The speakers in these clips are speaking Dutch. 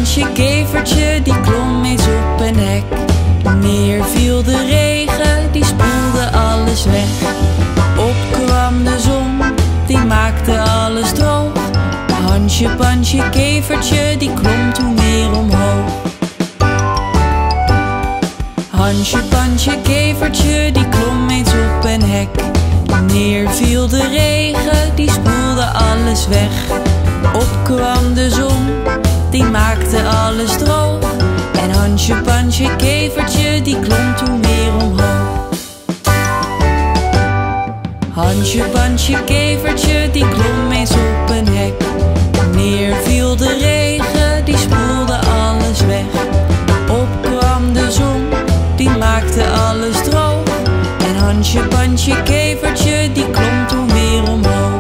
pansje, kevertje, die klom eens op een hek. Neer viel de regen, die spoelde alles weg. Opkwam de zon, die maakte alles droog. Hansje, pansje, kevertje, die klom toen weer omhoog. Hansje, pansje, kevertje, die klom eens op een hek. Neer viel de regen, die spoelde alles weg. Opkwam de zon, die maakte alles droog. En Hansje, pansje, kevertje, die klom toen weer omhoog. Hansje, pansje, kevertje, die klom eens op een hek. Neer viel de regen, die spoelde alles weg. Opkwam de zon, die maakte alles droog. En Hansje, pansje, kevertje, die klom toen weer omhoog.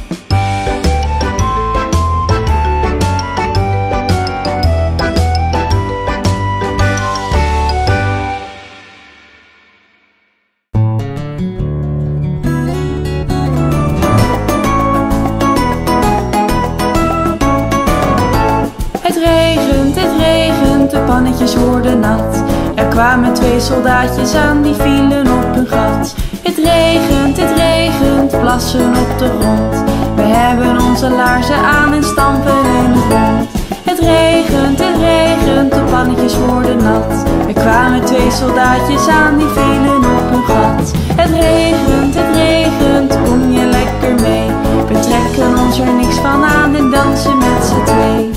Het regent, de pannetjes worden nat. Er kwamen 2 soldaatjes aan, die vielen op hun gat. Het regent, plassen op de grond. We hebben onze laarzen aan en stampen in het rond. Het regent, de pannetjes worden nat. Er kwamen 2 soldaatjes aan, die vielen op hun gat. Het regent, kom je lekker mee. We trekken ons er niks van aan en dansen met z'n twee.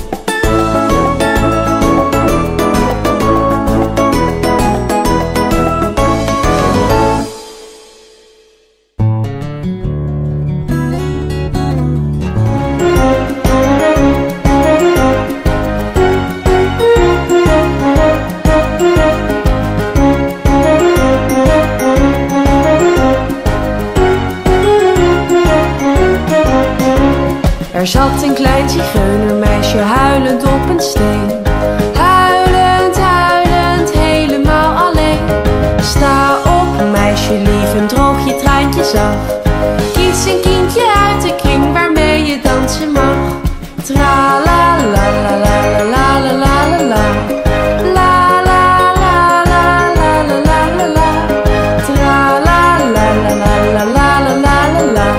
Er zat een klein zigeunermeisje huilend op een steen. Huilend, huilend, helemaal alleen. Sta op, meisje lief, en droog je traantjes af. Kies een kindje uit de kring waarmee je dansen mag. Tra la la la la la la la la la. La la la la la la la la la. Tra la la la la la la la la la.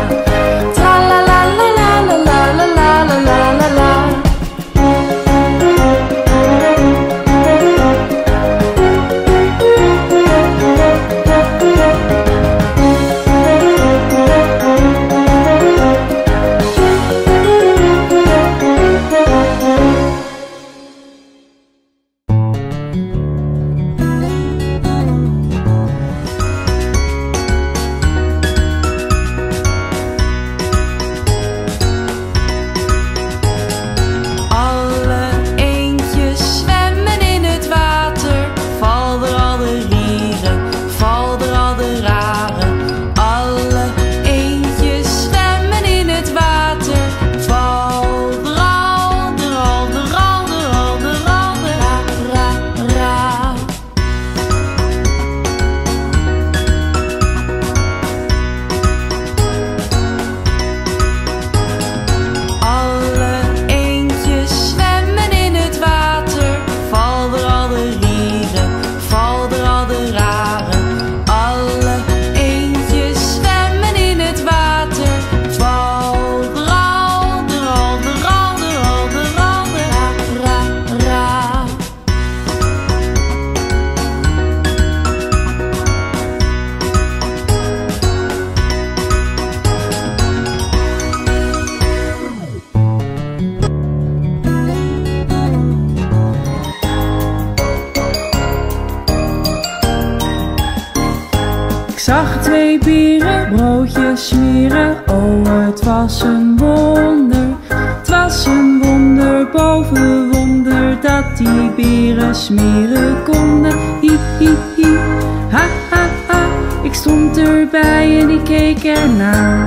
Ik zag 2 bieren broodjes smeren, oh het was een wonder. Het was een wonder boven wonder dat die bieren smeren konden. Hi hi hi, ha ha ha, ik stond erbij en ik keek ernaar.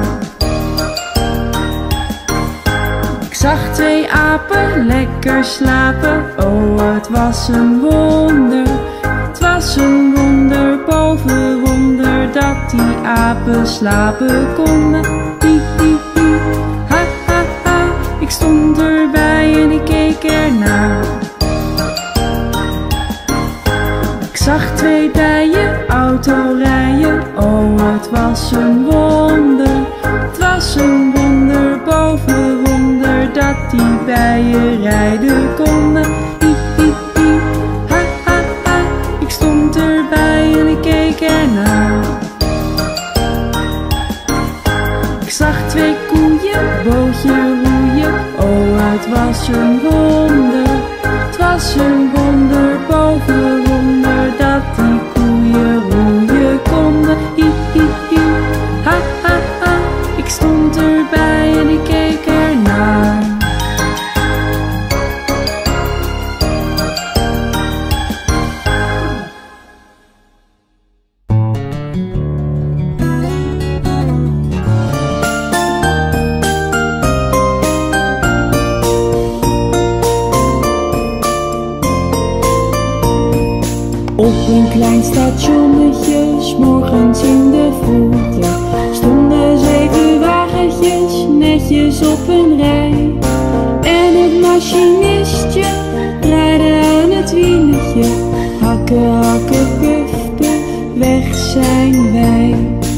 Ik zag 2 apen lekker slapen, oh het was een wonder. Het was een wonder boven wonder dat die apen slapen konden. Hi hi hi, ha ha ha, ik stond erbij en ik keek ernaar. zag twee bijen autorijden, oh het was een wonder. Het was een wonder boven wonder dat die bijen rijden konden. Hi, hi, hi, ha, ha, ha. Ik stond erbij en ik keek ernaar. Ik zag twee koeien, bootje roeien, oh het was een wonder. Het was een wonder boven wonder dat die koeien roeien konden. Hi, hi, hi, ha, ha, ha. Ik stond erbij en ik keek ernaar. Op een klein stationnetje, 's morgens in de vroegte, stonden 7 wagentjes netjes op een rij. En het machinistje draaide aan het wieltje, hakken, hakken, puf, puf, weg zijn wij.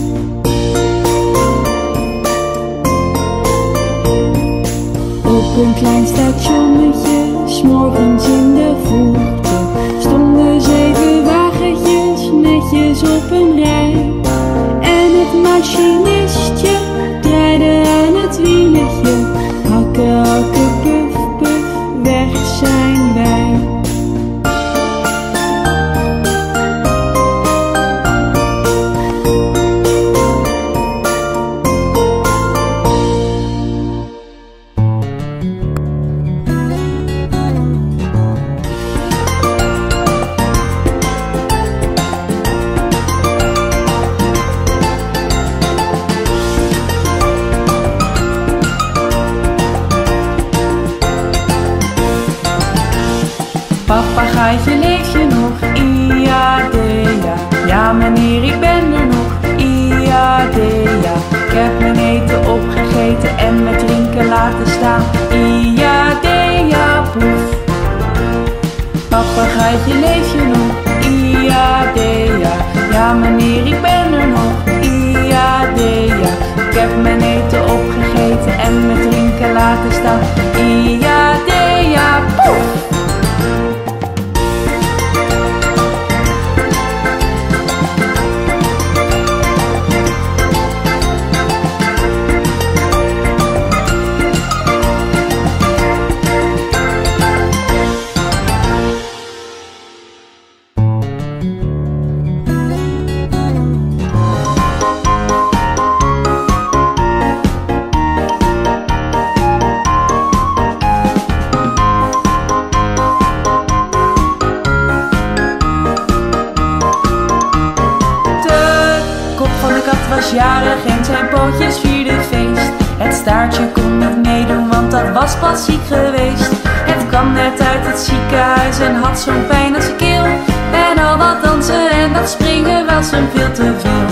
Op een klein stationnetje, 's morgens in de vroegte, stonden 7 wagentjes netjes op een rij. En het machinistje draaide aan het wieltje, hakken, hakken, puf, puf, weg zijn wij. Papagaaitje, leef je nog? Ia-dea. Ja meneer, ik ben er nog. Ia-dea. Ik heb mijn eten opgegeten en mijn drinken laten staan. Ia-dea, poef. Papagaaitje, leef je nog? Ia-dea. Ja meneer, ik ben er nog. Ia-dea. Ik heb mijn eten opgegeten en mijn drinken laten staan. Ia-dea, poef. Was jarig en zijn pootjes vierden feest. Het staartje kon niet meedoen, want dat was pas ziek geweest. Het kwam net uit het ziekenhuis en had zo'n pijn aan zijn keel. En al dat dansen en dat springen was hem veel te veel.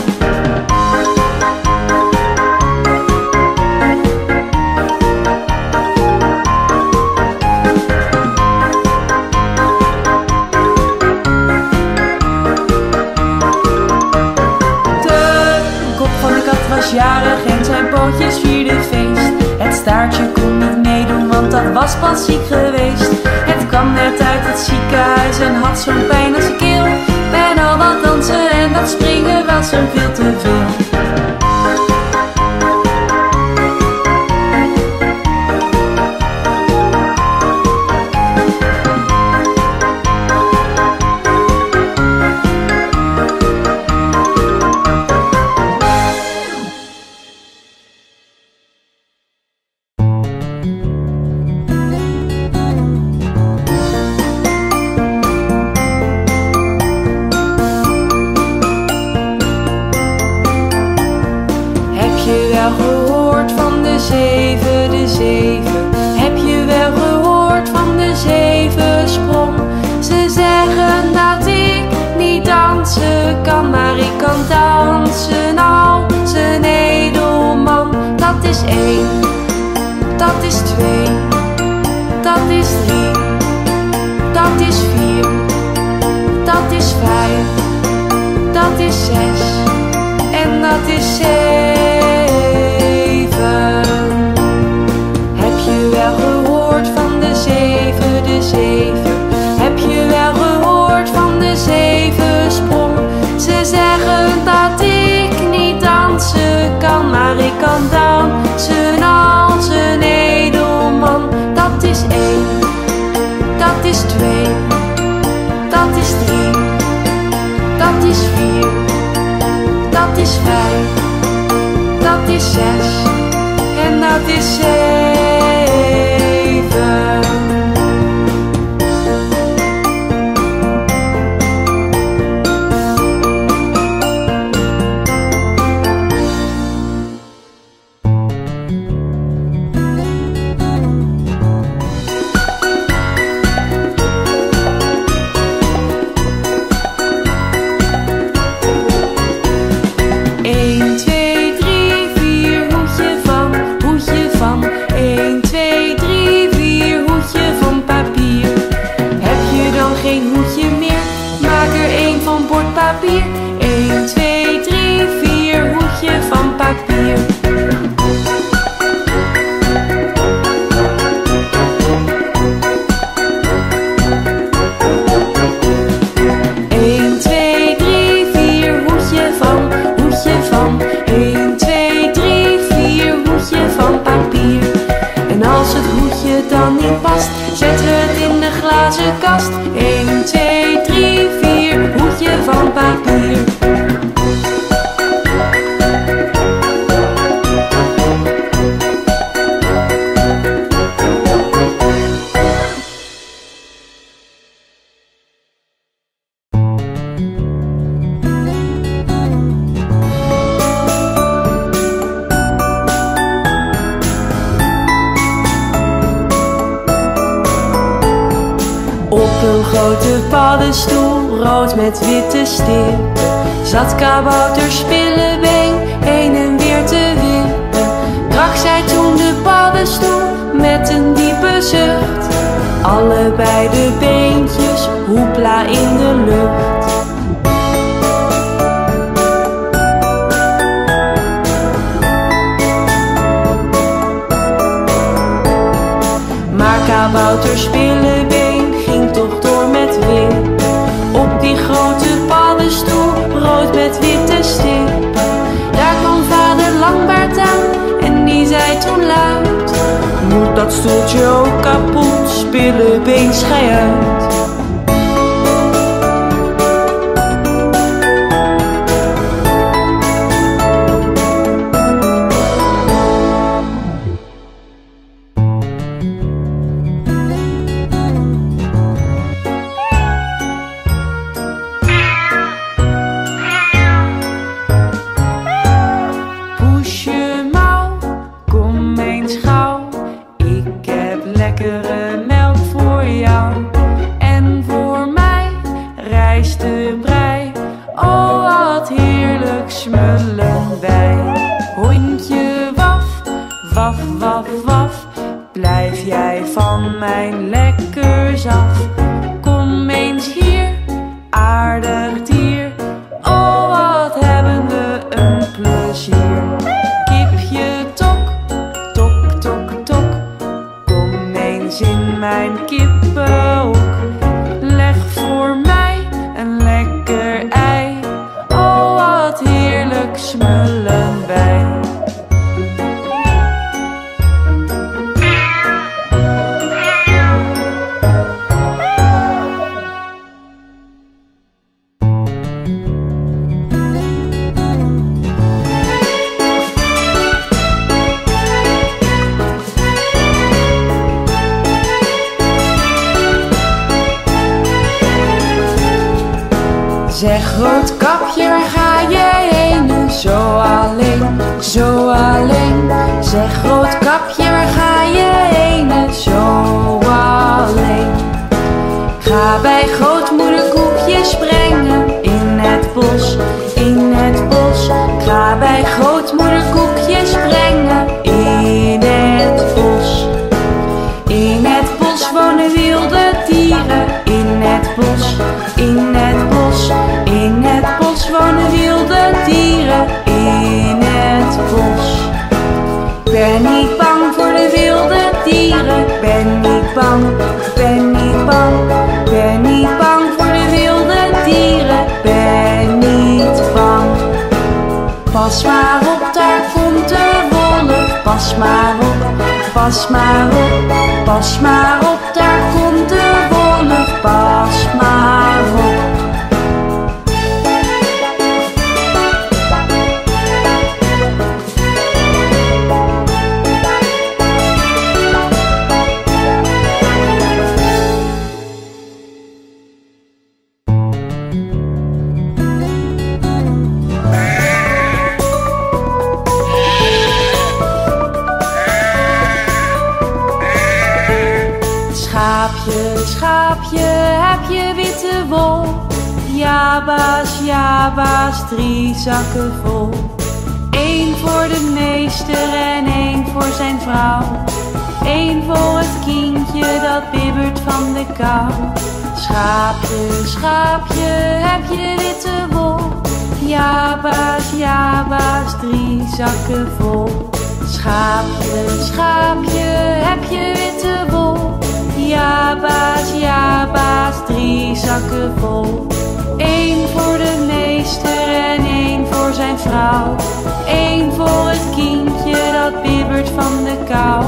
Was jarig en zijn pootjes vierden feest. Het staartje kon niet meedoen, want dat was pas ziek geweest. Het kwam net uit het ziekenhuis en had zo'n pijn aan zijn keel. En al dat dansen en dat springen was hem veel te veel. Gehoord van de zeven? Heb je wel gehoord van de 7 sprong? Ze zeggen dat ik niet dansen kan, maar ik kan dansen als een edelman. Dat is 1, dat is 2, dat is 3, dat is 4, dat is 5. 5, dat is 6 en dat is 7. Heb je wel gehoord van de 7, de 7? Heb je wel gehoord van de 7-sprong? Ze zeggen dat ik niet dansen kan, maar ik kan dansen als een edelman. Dat is 1, dat is 2, dat is 3, dat is 4, dat is 5, dat is 6 en dat is 7. Geen hoedje meer, maak er één van bordpapier. 1, 2, 3, 4, hoedje van papier. Dan niet past, zetten we het in de glazen kast. 1, 2, 3, 4, hoedje van papier. Op een grote paddenstoel, rood met witte stip, zat kabouter Spillebeen heen en weer te wippen. Brak zij toen de paddenstoel met een diepe zucht, allebei de beentjes hoepla in de lucht. Maar kabouter Spillebeen ging toch door met wippen op die grote paddenstoel, rood met witte stip. Daar kwam vader Langbaard aan en die zei toen luid: moet dat stoeltje ook kapot, Spillebeen, schei uit. Lekkere melk voor jou en voor mij, rijst de brei. Oh, wat heerlijk smullen wij. Hondje waf, waf, waf, waf, blijf jij van mijn lekkers af. Kom eens hier, aardig dier. Oh, wat hebben we een plezier. Kipje tok, tok, tok, tok, in mijn kippenhok. Leg voor mij een lekker ei. Oh, wat heerlijk smullen wij. Zeg Roodkapje, waar ga jij heen? Zo alleen, zo alleen. Zeg Roodkapje, waar ga je heen? Zo alleen. Ga bij grootmoeder koekjes brengen in het bos, in het bos. Ga bij grootmoeder koekjes brengen in het bos. In het bos wonen wilde dieren, in het bos, in het bos. pas maar op, daar komt de wolf, pas maar op. Schaapje, heb je witte wol? Ja baas, 3 zakken vol. 1 voor de meester en 1 voor zijn vrouw. 1 voor het kindje dat bibbert van de kou. Schaapje, heb je witte wol? Ja baas, 3 zakken vol. Schaapje, heb je witte wol? Ja baas, 3 zakken vol. 1 voor de meester en 1 voor zijn vrouw. 1 voor het kindje dat bibbert van de kou.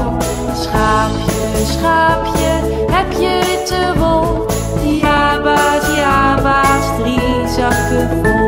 Schaapje, heb je witte wol? Ja baas, 3 zakken vol.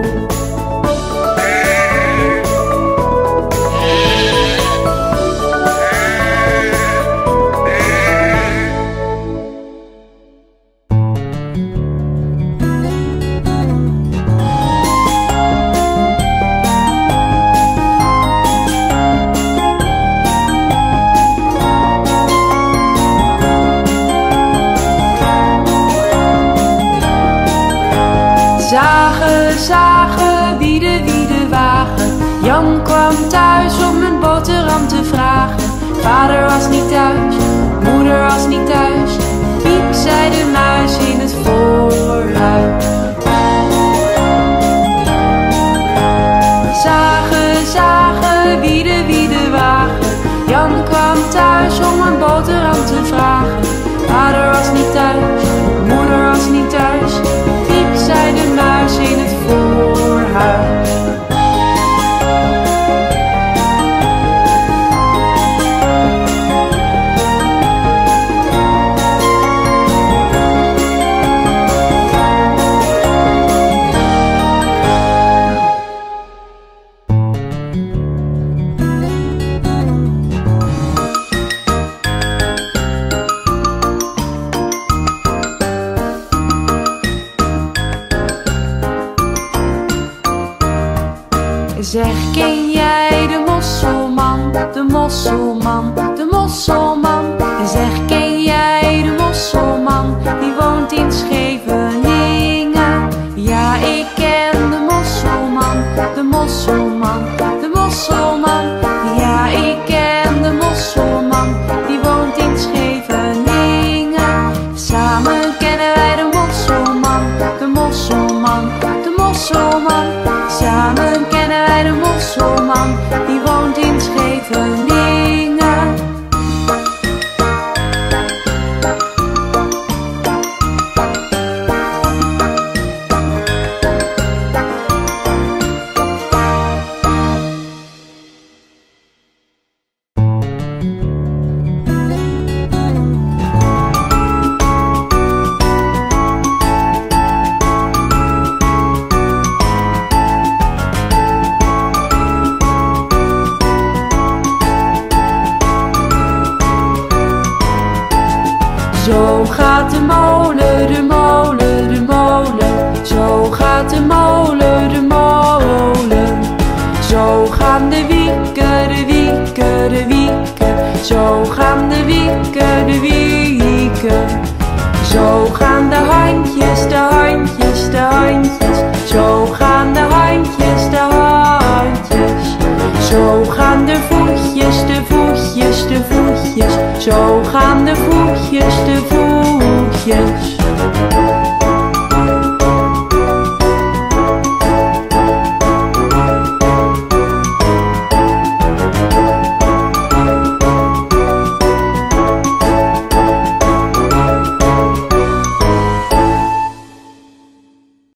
Zagen, wie de wagen. Jan kwam thuis om een boterham te vragen. Vader was niet thuis, moeder was niet thuis. Piep, zei de muis in het voorhuis. Zagen, wie de wagen. Jan kwam thuis om een boterham te vragen. Vader was niet thuis, moeder was niet thuis. Piep, zei de muis in het voorhuis. Zeg, ken jij de mosselman, de mosselman, de mosselman? En zeg, ken jij de mosselman, die woont in Scheveningen? Ja, ik ken de mosselman, de mosselman.